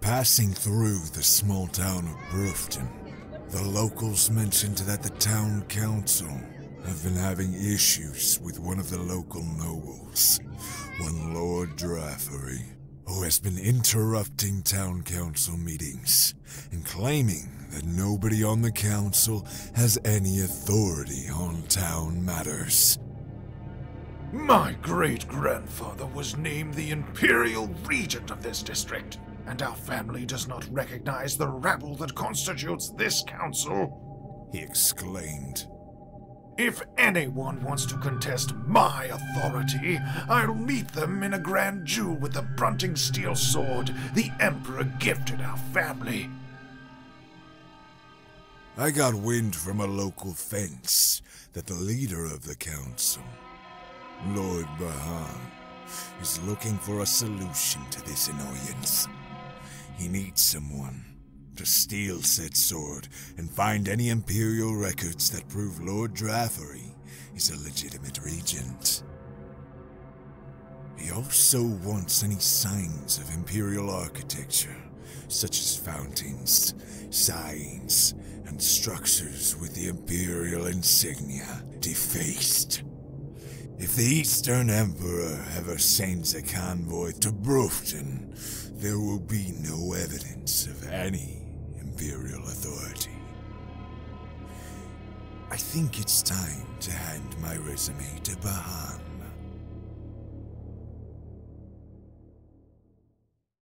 Passing through the small town of Brouften, the locals mentioned that the town council have been having issues with one of the local nobles, one Lord Draffery, who has been interrupting town council meetings and claiming that nobody on the council has any authority on town matters. My great-grandfather was named the Imperial Regent of this district, and our family does not recognize the rabble that constitutes this council, he exclaimed. If anyone wants to contest my authority, I'll meet them in a grand duel with the brunting steel sword the Emperor gifted our family. I got wind from a local fence that the leader of the council, Lord Brouften, is looking for a solution to this annoyance. He needs someone to steal said sword and find any Imperial records that prove Lord Draffery is a legitimate regent. He also wants any signs of Imperial architecture, such as fountains, signs, and structures with the Imperial insignia defaced. If the Eastern Emperor ever sends a convoy to Brouften, there will be no evidence of any Imperial authority. I think it's time to hand my resume to Bahan.